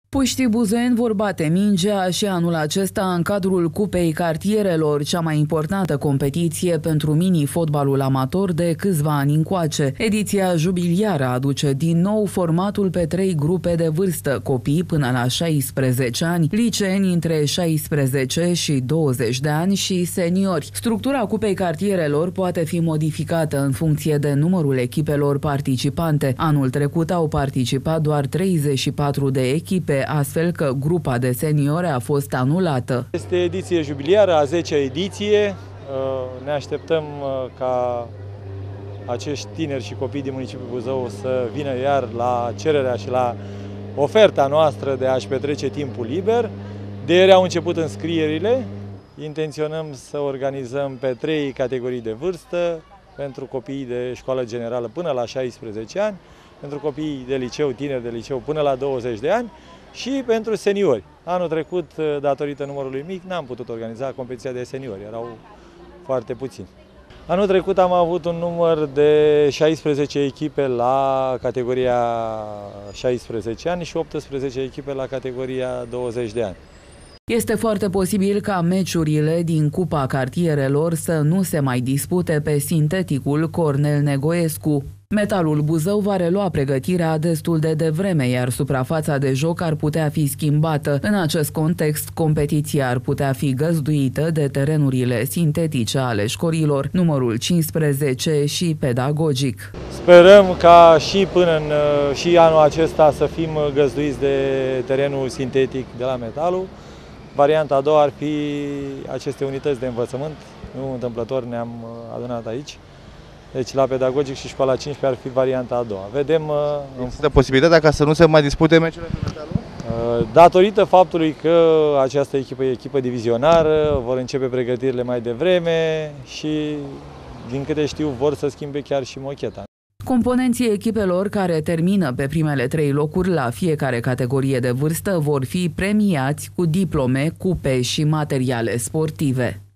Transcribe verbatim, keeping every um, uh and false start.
Puștii buzoieni vor bate mingea și anul acesta în cadrul Cupei Cartierelor, cea mai importantă competiție pentru mini-fotbalul amator de câțiva ani încoace. Ediția jubiliară aduce din nou formatul pe trei grupe de vârstă, copii până la șaisprezece ani, liceeni între șaisprezece și douăzeci de ani și seniori. Structura Cupei Cartierelor poate fi modificată în funcție de numărul echipelor participante. Anul trecut au participat doar treizeci și patru de echipe, astfel că grupa de seniori a fost anulată. Este ediție jubiliară, a zecea ediție. Ne așteptăm ca acești tineri și copii din municipiul Buzău să vină iar la cererea și la oferta noastră de a-și petrece timpul liber. De ieri au început înscrierile. Intenționăm să organizăm pe trei categorii de vârstă, pentru copiii de școală generală până la șaisprezece ani, pentru copiii de liceu, tineri de liceu până la douăzeci de ani, și pentru seniori. Anul trecut, datorită numărului mic, n-am putut organiza competiția de seniori, erau foarte puțini. Anul trecut am avut un număr de șaisprezece echipe la categoria șaisprezece ani și optsprezece echipe la categoria douăzeci de ani. Este foarte posibil ca meciurile din Cupa Cartierelor să nu se mai dispute pe sinteticul Cornel Negoescu. Metalul Buzău va relua pregătirea destul de devreme, iar suprafața de joc ar putea fi schimbată. În acest context, competiția ar putea fi găzduită de terenurile sintetice ale școlilor, numărul cincisprezece și pedagogic. Sperăm ca și până în și anul acesta să fim găzduiți de terenul sintetic de la Metalul. Varianta a doua ar fi aceste unități de învățământ, nu întâmplător ne-am adunat aici. Deci la pedagogic și școala cincisprezece ar fi varianta a doua. Vedem... Există posibilitatea ca să nu se mai dispute meciurile pe Metalul? Datorită faptului că această echipă e echipă divizionară, vor începe pregătirile mai devreme și, din câte știu, vor să schimbe chiar și mocheta. Componenții echipelor care termină pe primele trei locuri la fiecare categorie de vârstă vor fi premiați cu diplome, cupe și materiale sportive.